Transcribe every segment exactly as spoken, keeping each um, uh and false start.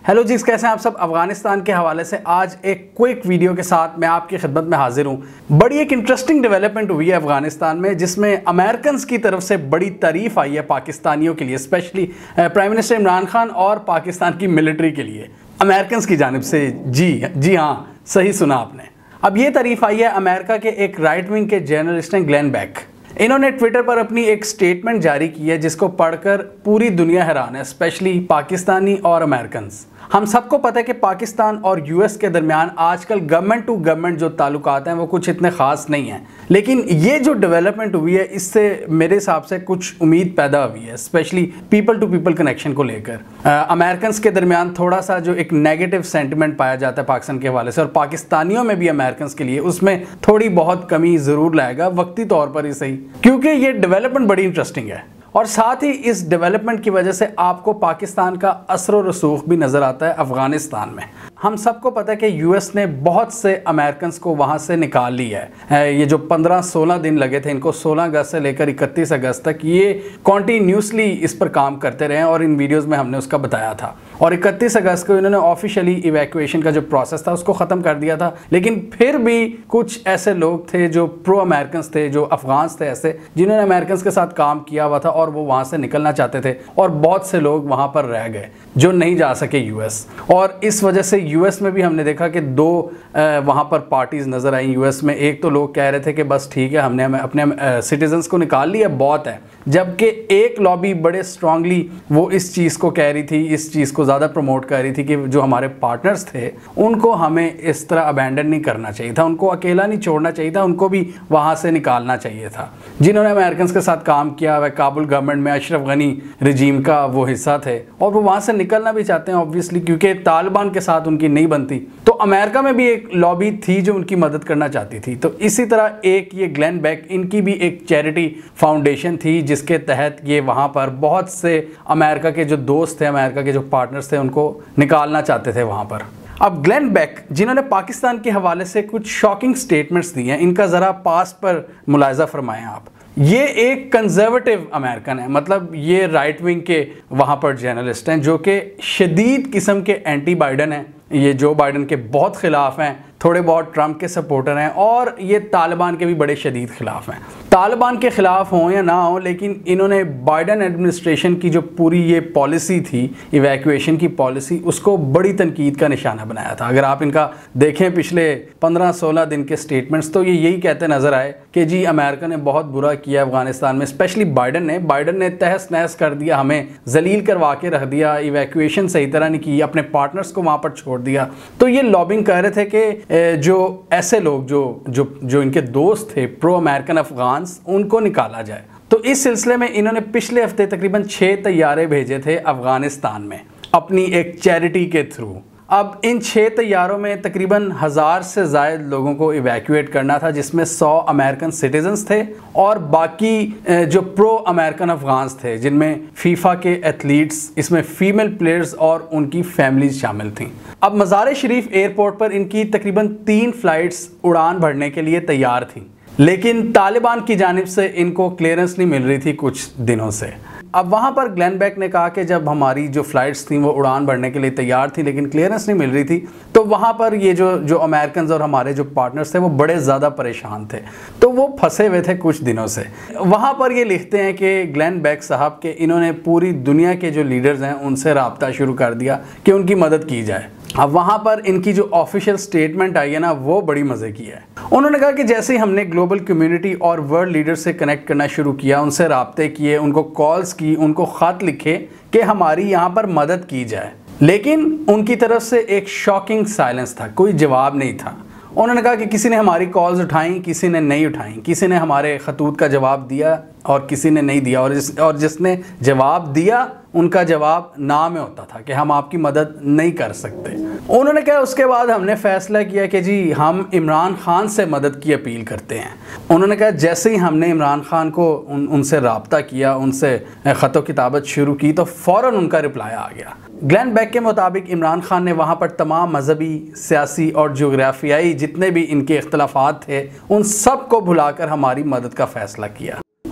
Hello जी, कैसे हैं आप सब। अफगानिस्तान के हवाले से आज एक क्विक वीडियो के साथ मैं आपकी खिदमत में हाजिर हूं। बड़ी एक इंटरेस्टिंग डेवलपमेंट हुई है अफगानिस्तान में, जिसमें अमेरिकन की तरफ से बड़ी तारीफ आई है पाकिस्तानियों के लिए, specially prime minister Imran Khan और पाकिस्तान की मिलिट्री के लिए अमेरिकन की जानिब से। जी जी हाँ, सही सुना आपने। अब ये तारीफ आई है अमेरिका के एक राइट विंग के जर्नलिस्ट हैं ग्लेन बेक। इन्होंने ट्विटर पर अपनी एक स्टेटमेंट जारी की है जिसको पढ़कर पूरी दुनिया हैरान है, स्पेशली पाकिस्तानी और अमेरिकन। हम सबको पता है कि पाकिस्तान और यूएस के दरमियान आजकल गवर्नमेंट टू गवर्नमेंट जो ताल्लुकात हैं वो कुछ इतने ख़ास नहीं हैं, लेकिन ये जो डेवलपमेंट हुई है इससे मेरे हिसाब से कुछ उम्मीद पैदा हुई है, specially people to people connection को लेकर। अमेरिकन के दरमियान थोड़ा सा जो एक नेगेटिव सेंटिमेंट पाया जाता है पाकिस्तान के हवाले से, और पाकिस्तानियों में भी अमेरिकन के लिए उसमें थोड़ी बहुत कमी ज़रूर लाएगा, वक्ती तौर पर ही सही, क्योंकि ये डेवलपमेंट बड़ी इंटरेस्टिंग है। और साथ ही इस डेवलपमेंट की वजह से आपको पाकिस्तान का असर व रसूख भी नज़र आता है अफ़गानिस्तान में। हम सबको पता है कि यूएस ने बहुत से अमेरिकन को वहाँ से निकाल लिया है। ये जो पंद्रह सोलह दिन लगे थे इनको, सोलह अगस्त से लेकर इकतीस अगस्त तक, ये कॉन्टीन्यूसली इस पर काम करते रहे और इन वीडियोज़ में हमने उसका बताया था। और इकतीस अगस्त को इन्होंने ऑफिशियली इवैक्यूएशन का जो प्रोसेस था उसको ख़त्म कर दिया था, लेकिन फिर भी कुछ ऐसे लोग थे जो प्रो अमेरिकन थे, जो अफगान थे ऐसे, जिन्होंने अमेरिकन के साथ काम किया हुआ था और वो वहाँ से निकलना चाहते थे, और बहुत से लोग वहाँ पर रह गए जो नहीं जा सके यूएस। और इस वजह से यूएस में भी हमने देखा कि दो वहाँ पर पार्टीज़ नज़र आई यूएस में। एक तो लोग कह रहे थे कि बस ठीक है, हमने हमें अपने सिटीजन्स को निकाल लिया, बहुत है, जबकि एक लॉबी बड़े स्ट्रांगली वो इस चीज़ को कह रही थी, इस चीज़ को ज़्यादा प्रमोट कर रही थी कि जो हमारे पार्टनर्स थे उनको हमें इस तरह अबैंडन नहीं करना चाहिए था, उनको अकेला नहीं छोड़ना चाहिए था, उनको भी वहाँ से निकालना चाहिए था। जिन्होंने अमेरिकन के साथ काम किया वह काबुल गवर्नमेंट में अशरफ गनी रजीम का वो हिस्सा थे, और वो वहाँ से निकलना भी चाहते हैं ऑब्वियसली, क्योंकि तालिबान के साथ उनकी नहीं बनती। तो अमेरिका में भी एक लॉबी थी जो उनकी मदद करना चाहती थी। तो इसी तरह एक ये ग्लेन बेक, इनकी भी एक चैरिटी फाउंडेशन थी जिसके तहत ये वहाँ पर बहुत से अमेरिका के जो दोस्त थे, अमेरिका के जो पार्टनर्स थे, उनको निकालना चाहते थे वहाँ पर। अब ग्लेन बेक, जिन्होंने पाकिस्तान के हवाले से कुछ शॉकिंग स्टेटमेंट्स दिए हैं, इनका ज़रा पास पर मुलाहिज़ा फरमाएं आप। ये एक कंजर्वेटिव अमेरिकन है, मतलब ये राइट विंग के वहाँ पर जर्नलिस्ट हैं जो कि शदीद किस्म के एंटी बाइडन हैं, ये जो बाइडन के बहुत ख़िलाफ़ हैं, थोड़े बहुत ट्रंप के सपोर्टर हैं, और ये तालिबान के भी बड़े शदीद ख़िलाफ़ हैं। तालिबान के ख़िलाफ़ हों या ना हो, लेकिन इन्होंने बाइडन एडमिनिस्ट्रेशन की जो पूरी ये पॉलिसी थी, इवैक्यूएशन की पॉलिसी, उसको बड़ी तनकीद का निशाना बनाया था। अगर आप इनका देखें पिछले पंद्रह सोलह दिन के स्टेटमेंट्स, तो ये यही कहते नज़र आए कि जी अमेरिका ने बहुत बुरा किया अफगानिस्तान में, स्पेशली बाइडन ने बाइडन ने तहस नहस कर दिया, हमें जलील करवा के रख दिया, इवैक्यूएशन सही तरह नहीं की, अपने पार्टनर्स को वहाँ पर छोड़ दिया। तो ये लॉबिंग कर रहे थे कि जो ऐसे लोग जो जो जो इनके दोस्त थे प्रो अमेरिकन अफगान, उनको निकाला जाए। तो इस सिलसिले में इन्होंने पिछले हफ्ते तकरीबन छः तैयारे भेजे थे अफगानिस्तान में अपनी एक चैरिटी के थ्रू। अब इन छः तैयारों में तकरीबन हज़ार से ज़ायद लोगों को इवैक्यूएट करना था, जिसमें सौ अमेरिकन सिटीजन्स थे और बाकी जो प्रो अमेरिकन अफगान्स थे, जिनमें फीफा के एथलीट्स, इसमें फ़ीमेल प्लेयर्स और उनकी फैमिलीज शामिल थीं। अब मज़ार शरीफ एयरपोर्ट पर इनकी तकरीबन तीन फ़्लाइट्स उड़ान भरने के लिए तैयार थीं, लेकिन तालिबान की जानिब से इनको क्लियरेंस नहीं मिल रही थी कुछ दिनों से। अब वहाँ पर ग्लेन बेक ने कहा कि जब हमारी जो फ़्लाइट्स थी वो उड़ान भरने के लिए तैयार थी लेकिन क्लियरेंस नहीं मिल रही थी, तो वहाँ पर ये जो जो अमेरिकन और हमारे जो पार्टनर्स थे वो बड़े ज़्यादा परेशान थे, तो वो फंसे हुए थे कुछ दिनों से। वहाँ पर ये लिखते हैं कि ग्लेन बेक साहब के इन्होंने पूरी दुनिया के जो लीडर्स हैं उनसे रब्ता शुरू कर दिया कि उनकी मदद की जाए। अब वहाँ पर इनकी जो ऑफिशियल स्टेटमेंट आई है ना, वो बड़ी मज़े की है। उन्होंने कहा कि जैसे ही हमने ग्लोबल कम्युनिटी और वर्ल्ड लीडर से कनेक्ट करना शुरू किया, उनसे रब्ते किए, उनको कॉल्स की, उनको ख़त लिखे कि हमारी यहाँ पर मदद की जाए, लेकिन उनकी तरफ से एक शॉकिंग साइलेंस था, कोई जवाब नहीं था। उन्होंने कहा कि किसी ने हमारी कॉल्स उठाई, किसी ने नहीं उठाई, किसी ने हमारे खतूत का जवाब दिया और किसी ने नहीं दिया, और जिस और जिसने जवाब दिया उनका जवाब ना में होता था कि हम आपकी मदद नहीं कर सकते। उन्होंने कहा उसके बाद हमने फैसला किया कि जी हम इमरान खान से मदद की अपील करते हैं। उन्होंने कहा जैसे ही हमने इमरान खान को उन, उनसे रब्ता किया, उनसे ख़त किताबत शुरू की, तो फ़ौरन उनका रिप्लाई आ गया। ग्लेन बेक के मुताबिक इमरान खान ने वहाँ पर तमाम मजहबी, सियासी और जोग्राफियाई जितने भी इनके इख्तलाफात थे उन सब को भुलाकर हमारी मदद का फ़ैसला किया।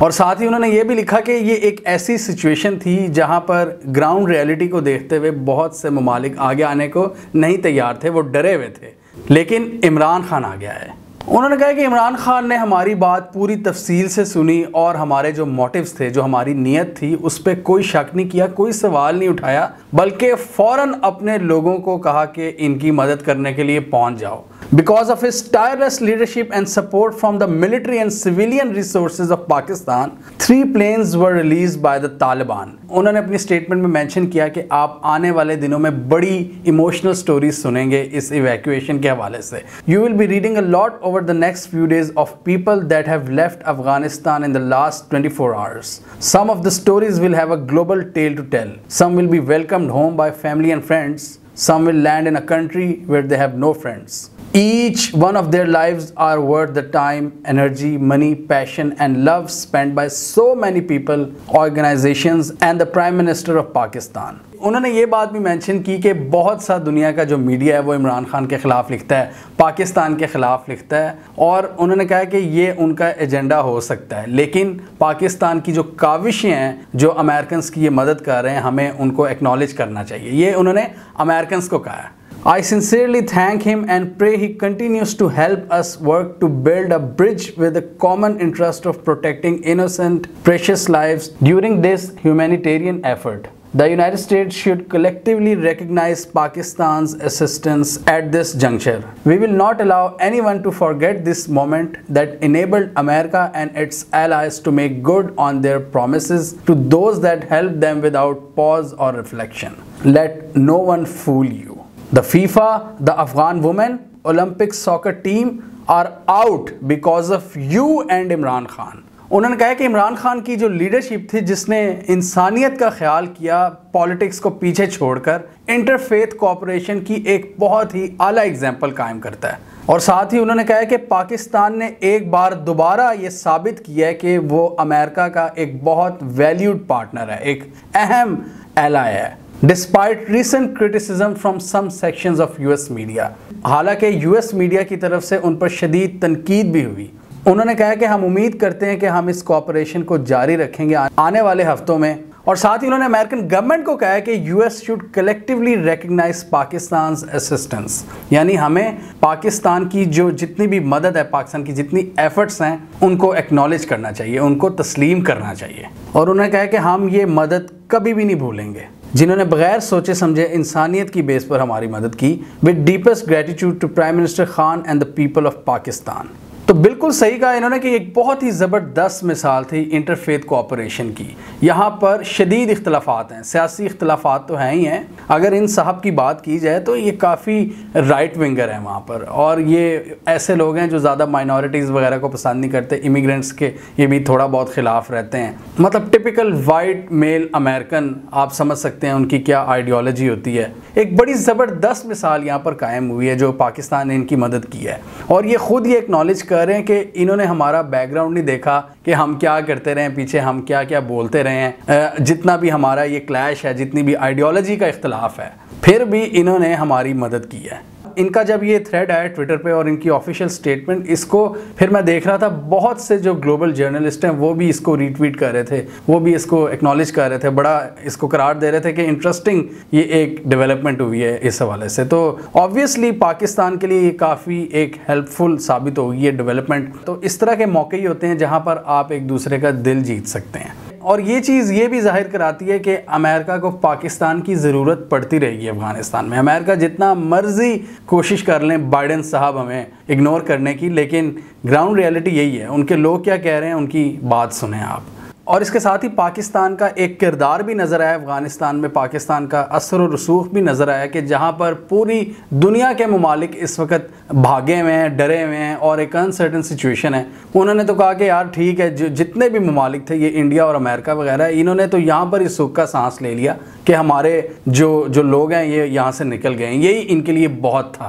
और साथ ही उन्होंने ये भी लिखा कि ये एक ऐसी सिचुएशन थी जहां पर ग्राउंड रियलिटी को देखते हुए बहुत से ममालिक आगे आने को नहीं तैयार थे, वो डरे हुए थे, लेकिन इमरान खान आ गया है। उन्होंने कहा कि इमरान खान ने हमारी बात पूरी तफसील से सुनी और हमारे जो मोटिव्स थे, जो हमारी नीयत थी, उस पर कोई शक नहीं किया, कोई सवाल नहीं उठाया, बल्कि फ़ौरन अपने लोगों को कहा कि इनकी मदद करने के लिए पहुंच जाओ। Because of his tireless leadership and support from the military and civilian resources of Pakistan, three planes were released by the Taliban. उन्होंने अपनी स्टेटमेंट में मेंशन किया कि आप आने वाले दिनों में बड़ी इमोशनल स्टोरीज सुनेंगे इस इवैक्यूएशन के हवाले से। You will be reading a lot over the next few days of people that have left Afghanistan in the last twenty-four hours. Some of the stories will have a global tale to tell. Some will be welcomed home by family and friends. Some will land in a country where they have no friends. Each one of their lives are worth the time, energy, money, passion and love spent by so many people, organizations and the Prime Minister of Pakistan. उन्होंने ये बात भी mention की कि बहुत सा दुनिया का जो मीडिया है वो इमरान खान के ख़िलाफ़ लिखता है, पाकिस्तान के ख़िलाफ़ लिखता है, और उन्होंने कहा कि ये उनका एजेंडा हो सकता है, लेकिन पाकिस्तान की जो काविशें हैं, जो अमेरिकन्स की ये मदद कर रहे हैं, हमें उनको एक्नॉलेज करना चाहिए। ये उन्होंने अमेरिकन्स को कहा है। I sincerely thank him and pray he continues to help us work to build a bridge with the common interest of protecting innocent, precious lives during this humanitarian effort. The United States should collectively recognize Pakistan's assistance at this juncture. We will not allow anyone to forget this moment that enabled America and its allies to make good on their promises to those that helped them without pause or reflection. Let no one fool you. The FIFA, the Afghan women, Olympic soccer team are out because of you and Imran Khan. उन्होंने कहा कि इमरान खान की जो leadership थी, जिसने इंसानियत का ख्याल किया, पॉलिटिक्स को पीछे छोड़कर इंटरफेथ कोऑपरेशन की एक बहुत ही आला एग्जाम्पल कायम करता है। और साथ ही उन्होंने कहा कि पाकिस्तान ने एक बार दोबारा ये साबित किया है कि वो अमेरिका का एक बहुत वैल्यूड पार्टनर है, एक अहम एलाय है, despite recent criticism from some sections of US media. हालांकि यूएस मीडिया की तरफ से उन पर शदीद तनकीद भी हुई। उन्होंने कहा कि हम उम्मीद करते हैं कि हम इस कोऑपरेशन को जारी रखेंगे आने वाले हफ्तों में। और साथ ही उन्होंने अमेरिकन गवर्नमेंट को कहा है कि US should collectively recognise Pakistan assistance, यानी हमें पाकिस्तान की जो जितनी भी मदद है, पाकिस्तान की जितनी एफर्ट्स हैं, उनको एक्नॉलेज करना चाहिए, उनको तस्लीम करना चाहिए। और उन्होंने कहा कि हम ये मदद कभी भी नहीं भूलेंगे जिन्होंने बगैर सोचे समझे इंसानियत की बेस पर हमारी मदद की। With deepest gratitude to prime minister Khan and the people of Pakistan. तो बिल्कुल सही कहा इन्होंने कि एक बहुत ही ज़बरदस्त मिसाल थी इंटरफेथ कोऑपरेशन की। यहाँ पर शदीद इख्तलाफात हैं, सियासी इख्तलाफात तो हैं ही हैं। अगर इन साहब की बात की जाए तो ये काफ़ी राइट विंगर हैं वहाँ पर, और ये ऐसे लोग हैं जो ज़्यादा माइनॉरिटीज़ वगैरह को पसंद नहीं करते, इमिग्रेंट्स के ये भी थोड़ा बहुत ख़िलाफ़ रहते हैं। मतलब टिपिकल वाइट मेल अमेरिकन, आप समझ सकते हैं उनकी क्या आइडियोलॉजी होती है। एक बड़ी ज़बरदस्त मिसाल यहाँ पर कायम हुई है जो पाकिस्तान ने इनकी मदद की है, और ये ख़ुद ये एक्नॉलेज कर रहे हैं कि इन्होंने हमारा बैकग्राउंड नहीं देखा कि हम क्या करते रहे हैं पीछे, हम क्या क्या बोलते रहे हैं, जितना भी हमारा ये क्लैश है, जितनी भी आइडियोलॉजी का इख्तलाफ है, फिर भी इन्होंने हमारी मदद की है। इनका जब ये थ्रेड आया ट्विटर पे और इनकी ऑफिशियल स्टेटमेंट, इसको फिर मैं देख रहा था, बहुत से जो ग्लोबल जर्नलिस्ट हैं वो भी इसको रीट्वीट कर रहे थे, वो भी इसको एक्नॉलेज कर रहे थे, बड़ा इसको करार दे रहे थे कि इंटरेस्टिंग ये एक डेवलपमेंट हुई है इस हवाले से। तो ऑब्वियसली पाकिस्तान के लिए ये काफ़ी एक हेल्पफुल साबित होगी ये डेवलपमेंट। तो इस तरह के मौके ही होते हैं जहाँ पर आप एक दूसरे का दिल जीत सकते हैं। और ये चीज़ ये भी जाहिर कराती है कि अमेरिका को पाकिस्तान की ज़रूरत पड़ती रहेगी अफ़गानिस्तान में। अमेरिका जितना मर्जी कोशिश कर लें बाइडेन साहब हमें इग्नोर करने की, लेकिन ग्राउंड रियलिटी यही है। उनके लोग क्या कह रहे हैं, उनकी बात सुने आप। और इसके साथ ही पाकिस्तान का एक किरदार भी नज़र आया अफ़गानिस्तान में, पाकिस्तान का असर और रसूख भी नज़र आया कि जहाँ पर पूरी दुनिया के ममालिक इस वक्त भागे हुए हैं, डरे हुए हैं और एक अनसर्टन सिचुएशन है। उन्होंने तो कहा कि यार ठीक है, जो जितने भी ममालिक थे, ये इंडिया और अमेरिका वगैरह, इन्होंने तो यहाँ पर इस सुख का सांस ले लिया कि हमारे जो जो लोग हैं ये यहाँ से निकल गए हैं, यही इनके लिए बहुत था।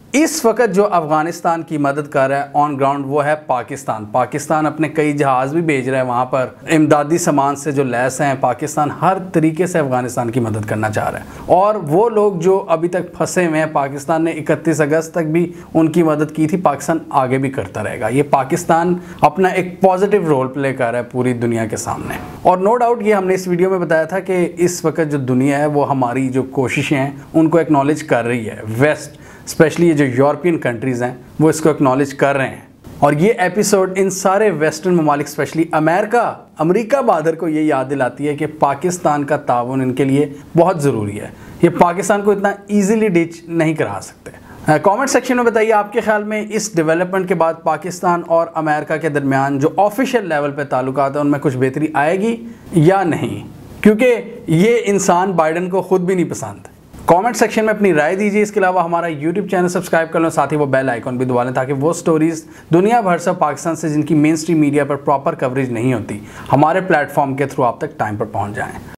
इस वक्त जो अफगानिस्तान की मदद कर रहा है ऑन ग्राउंड वो है पाकिस्तान। पाकिस्तान अपने कई जहाज़ भी भेज रहा है वहाँ पर, इमदादी सामान से जो लैस हैं। पाकिस्तान हर तरीके से अफगानिस्तान की मदद करना चाह रहा है। और वो लोग जो अभी तक फंसे हुए हैं, पाकिस्तान ने इकतीस अगस्त तक भी उनकी मदद की थी, पाकिस्तान आगे भी करता रहेगा। ये पाकिस्तान अपना एक पॉजिटिव रोल प्ले कर रहा है पूरी दुनिया के सामने। और नो डाउट ये हमने इस वीडियो में बताया था कि इस वक्त जो दुनिया है वो हमारी जो कोशिशें हैं उनको एक्नॉलेज कर रही है। वेस्ट स्पेशली ये जो यूरोपियन कंट्रीज़ हैं वो इसको एक्नॉलेज कर रहे हैं। और ये एपिसोड इन सारे वेस्टर्न ममालिक स्पेशली अमेरिका अमेरिका बहादुर को ये याद दिलाती है कि पाकिस्तान का ताउन इनके लिए बहुत ज़रूरी है। ये पाकिस्तान को इतना ईजीली डिच नहीं करा सकते। कमेंट सेक्शन में बताइए आपके ख्याल में इस डेवलपमेंट के बाद पाकिस्तान और अमेरिका के दरमियान जो ऑफिशियल लेवल पे ताल्लुकात हैं उनमें कुछ बेहतरी आएगी या नहीं, क्योंकि ये इंसान बाइडन को खुद भी नहीं पसंद। कमेंट सेक्शन में अपनी राय दीजिए। इसके अलावा हमारा यूट्यूब चैनल सब्सक्राइब कर लो, साथ ही वो बेल आइकॉन भी दबा लें ताकि वो स्टोरीज दुनिया भर से पाकिस्तान से जिनकी मेन स्ट्रीम मीडिया पर प्रॉपर कवरेज नहीं होती हमारे प्लेटफॉर्म के थ्रू आप तक टाइम पर पहुंच जाएं।